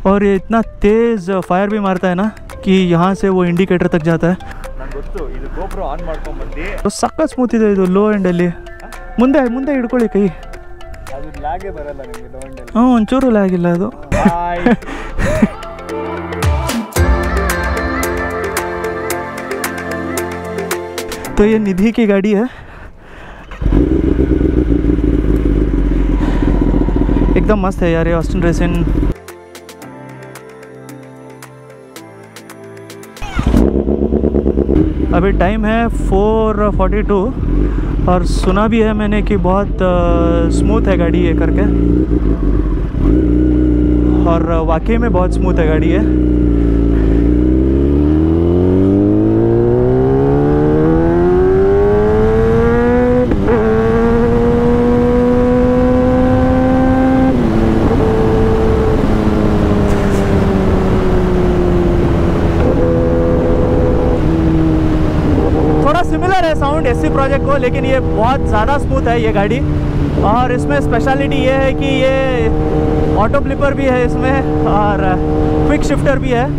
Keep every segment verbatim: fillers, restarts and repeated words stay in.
और ये इतना तेज़ फायर भी मारता है ना कि यहाँ से वो इंडिकेटर तक जाता है। तो सಕ್ಕ ಸ್ಮೂತ್ ಇದೆ ಇದು ಲೋ ಎಂಡಲ್ಲಿ ಮುಂದೆ ಮುಂದೆ ಹಿಡ್ಕೊಳ್ಳಿ ಕೈ ಹ್ಞೂ ಒಂಚೂರು ಲ್ಯಾಗ್ ಇಲ್ಲ ಅದು तो ये निधि की गाड़ी है, एकदम मस्त है यार ये ऑस्टिन रेसिंग। अभी टाइम है फोर फोर्टी टू और सुना भी है मैंने कि बहुत स्मूथ है गाड़ी ये करके, और वाकई में बहुत स्मूथ है गाड़ी है। सिमिलर है साउंड एससी प्रोजेक्ट को, लेकिन ये बहुत ज़्यादा स्मूथ है ये गाड़ी। और इसमें स्पेशलिटी ये है कि ये ऑटो फ्लिपर भी है इसमें और क्विक शिफ्टर भी है।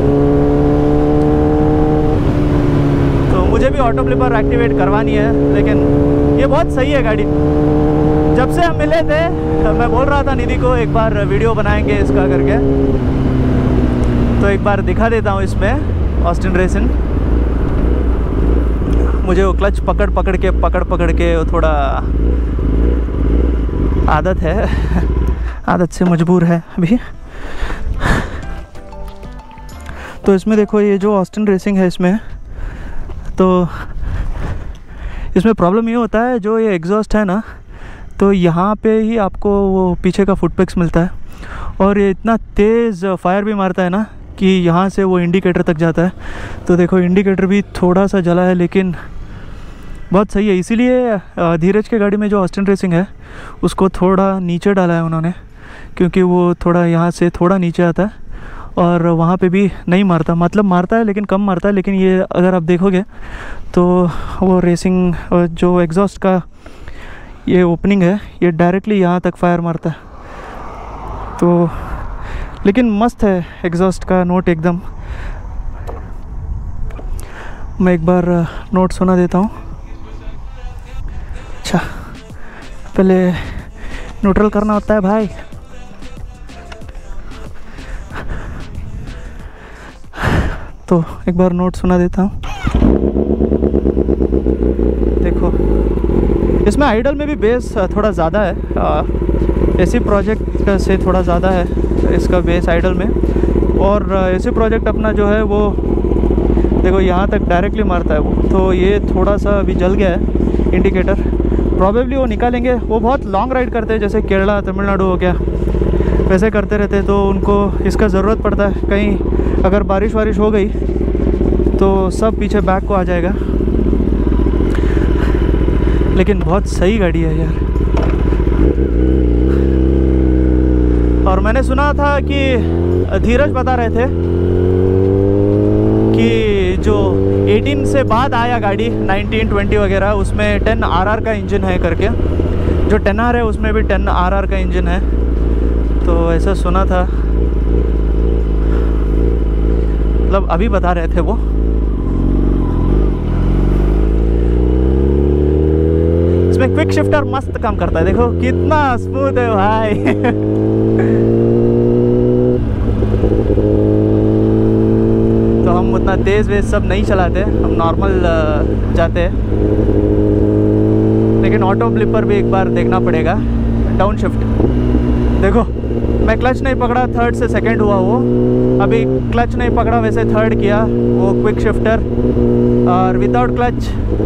तो मुझे भी ऑटो फ्लिपर एक्टिवेट करवानी है, लेकिन ये बहुत सही है गाड़ी। जब से हम मिले थे मैं बोल रहा था निधि को एक बार वीडियो बनाएंगे इसका करके, तो एक बार दिखा देता हूँ इसमें ऑस्टिन रेसिंग। मुझे वो क्लच पकड़ पकड़ के पकड़ पकड़ के वो थोड़ा आदत है, आदत से मजबूर है अभी। तो इसमें देखो ये जो ऑस्टिन रेसिंग है इसमें, तो इसमें प्रॉब्लम ये होता है जो ये एग्जॉस्ट है ना, तो यहाँ पे ही आपको वो पीछे का फुटपेक्स मिलता है, और ये इतना तेज़ फायर भी मारता है ना कि यहाँ से वो इंडिकेटर तक जाता है। तो देखो इंडिकेटर भी थोड़ा सा जला है, लेकिन बहुत सही है। इसीलिए धीरज के गाड़ी में जो ऑस्टिन रेसिंग है उसको थोड़ा नीचे डाला है उन्होंने, क्योंकि वो थोड़ा यहाँ से थोड़ा नीचे आता है और वहाँ पे भी नहीं मारता, मतलब मारता है लेकिन कम मारता है। लेकिन ये अगर आप देखोगे तो वो रेसिंग जो एग्जॉस्ट का ये ओपनिंग है ये डायरेक्टली यहाँ तक फायर मारता है। तो लेकिन मस्त है एग्जॉस्ट का नोट एकदम। मैं एक बार नोट सुना देता हूँ। अच्छा, पहले न्यूट्रल करना होता है भाई। तो एक बार नोट सुना देता हूँ। देखो इसमें आइडल में भी बेस थोड़ा ज़्यादा है, एसी प्रोजेक्ट से थोड़ा ज़्यादा है इसका बेस आइडल में। और एसी प्रोजेक्ट अपना जो है वो देखो यहाँ तक डायरेक्टली मारता है वो, तो ये थोड़ा सा अभी जल गया है इंडिकेटर। प्रॉबेबली वो निकालेंगे। वो बहुत लॉन्ग राइड करते हैं, जैसे केरला तमिलनाडु हो गया, वैसे करते रहते हैं, तो उनको इसका ज़रूरत पड़ता है। कहीं अगर बारिश वारिश हो गई तो सब पीछे बैक को आ जाएगा। लेकिन बहुत सही गाड़ी है यार। और मैंने सुना था कि धीरज बता रहे थे कि जो अठारह से बाद आया गाड़ी नाइनटीन ट्वेंटी वगैरह, उसमें टेन आर आर का इंजन है करके। जो टेन आर है उसमें भी टेन आर आर का इंजन है, तो ऐसा सुना था। मतलब अभी बता रहे थे वो। इसमें क्विक शिफ्टर मस्त काम करता है, देखो कितना स्मूथ है भाई। तो हम उतना तेज़ वेज सब नहीं चलाते, हम नॉर्मल जाते हैं। लेकिन ऑटो फ्लिपर भी एक बार देखना पड़ेगा। डाउन शिफ्ट देखो, मैं क्लच नहीं पकड़ा, थर्ड से सेकंड हुआ वो। अभी क्लच नहीं पकड़ा वैसे थर्ड किया वो क्विक शिफ्टर, और विदाउट क्लच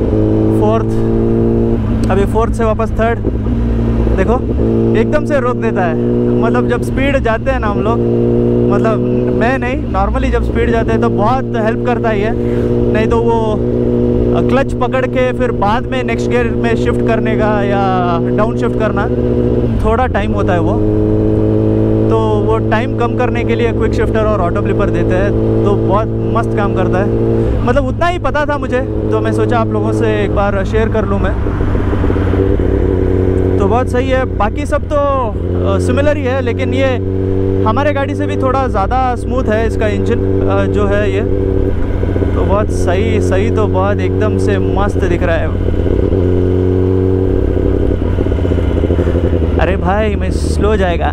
फोर्थ, अभी फोर्थ से वापस थर्ड। देखो एकदम से रोक देता है। मतलब जब स्पीड जाते हैं ना हम लोग, मतलब मैं नहीं, नॉर्मली जब स्पीड जाते हैं तो बहुत हेल्प करता ही है। नहीं तो वो क्लच पकड़ के फिर बाद में नेक्स्ट गियर में शिफ्ट करने का या डाउन शिफ्ट करना थोड़ा टाइम होता है वो। तो वो टाइम कम करने के लिए क्विक शिफ्टर और ऑटो फ्लिपर देते हैं, तो बहुत मस्त काम करता है। मतलब उतना ही पता था मुझे, तो मैं सोचा आप लोगों से एक बार शेयर कर लूँ मैं। तो बहुत सही है। बाकी सब तो सिमिलर ही है, लेकिन ये हमारे गाड़ी से भी थोड़ा ज़्यादा स्मूथ है इसका इंजन जो है ये, तो बहुत सही सही तो बहुत एकदम से मस्त दिख रहा है। अरे भाई मैं स्लो जाएगा।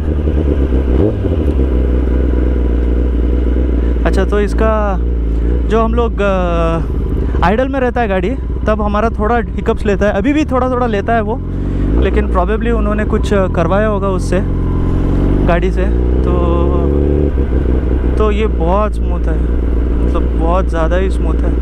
अच्छा, तो इसका जो हम लोग आइडल में रहता है गाड़ी तब हमारा थोड़ा हिकअप्स लेता है, अभी भी थोड़ा थोड़ा लेता है वो, लेकिन प्रॉबेबली उन्होंने कुछ करवाया होगा उससे गाड़ी से। तो तो ये बहुत स्मूथ है, मतलब बहुत ज़्यादा ही स्मूथ है,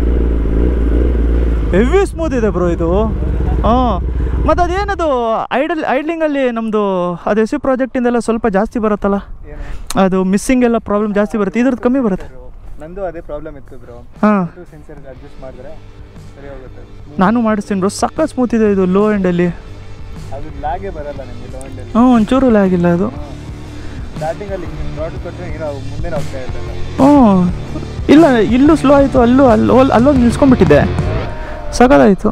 ಹೆವಿ ಸ್ಮೂತ್ ಇದೆ ಬ್ರೋ ಇದು। ಹಾಂ, ಮತ್ತು ಅದೇನದು ಐಡಲ್ ಐಡ್ಲಿಂಗಲ್ಲಿ ನಮ್ಮದು ಅದು ಎಸ್ ಯು ಪ್ರಾಜೆಕ್ಟಿಂದೆಲ್ಲ ಸ್ವಲ್ಪ ಜಾಸ್ತಿ ಬರುತ್ತಲ್ಲ, ಅದು ಮಿಸ್ಸಿಂಗ್ ಎಲ್ಲ ಪ್ರಾಬ್ಲಮ್ ಜಾಸ್ತಿ ಬರುತ್ತೆ, ಇದ್ರದ್ದು ಕಮ್ಮಿ ಬರುತ್ತೆ। ನಂದು ಅದೇ ಪ್ರಾಬ್ಲಮ್ ಇತ್ತು ಬ್ರೋ। ಹಾಂ, ಸೆನ್ಸರ್ ಅಡ್ಜಸ್ಟ್ ಮಾಡಿದ್ರೆ ಸರಿ ಹೋಗುತ್ತೆ। ನಾನು ಮಾಡಿಸ್ತೀನಿ ಬ್ರೋ, ಸಕ್ಕ ಸ್ಮೂತ್ ಇದೆ ಇದು ಲೋ ಎಂಡಲ್ಲಿ, ಅದು ಲ್ಯಾಗೇ ಬರಲ್ಲ ನಿಮಗೆ ಲೋ ಎಂಡಲ್ಲಿ। ಹ್ಞೂ, ಒಂಚೂರು ಲ್ಯಾಗ್ ಇಲ್ಲ ಅದು। ಸ್ಟಾರ್ಟಿಂಗಲ್ಲಿ ರಾಡ್ ಕೊಟ್ಟರೆ ಏನೋ ಮುಂದೆ ಹೋಗ್ತಾ ಇರಲಿಲ್ಲ। ಹ್ಞೂ, ಇಲ್ಲ ಇಲ್ಲೂ ಸ್ಲೋ ಆಯಿತು, ಅಲ್ಲೂ ಅಲ್ಲಿ ಅಲ್ಲೋಗಿ ನಿಲ್ಸ್ಕೊಂಡ್ಬಿಟ್ಟಿದ್ದೆ, ಸಗದಾಯಿತು।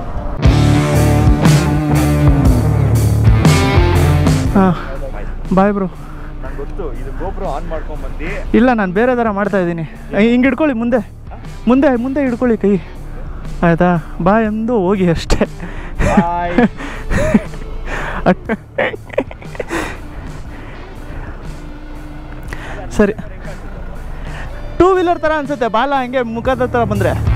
ಹಾಂ, ಬಾಯ್ ಬ್ರೋ। ನಂಗೆ ಗೊತ್ತು ಇದು ಗೋಪ್ರೋ ಆನ್ ಮಾಡ್ಕೊಂಡ್ಬಂದು। ಇಲ್ಲ, ನಾನು ಬೇರೆ ಥರ ಮಾಡ್ತಾ ಇದ್ದೀನಿ, ಹಿಂಗೆ ಹಿಡ್ಕೊಳ್ಳಿ, ಮುಂದೆ ಮುಂದೆ ಮುಂದೆ ಹಿಡ್ಕೊಳ್ಳಿ ಕೈ, ಆಯಿತಾ? ಬಾಯ್ ಎಂದು ಹೋಗಿ ಅಷ್ಟೇ। ಸರಿ, ಟೂ ವೀಲರ್ ಥರ ಅನಿಸುತ್ತೆ ಬಾಲ, ಹಂಗೆ ಮುಖದ ಹತ್ರ ಬಂದರೆ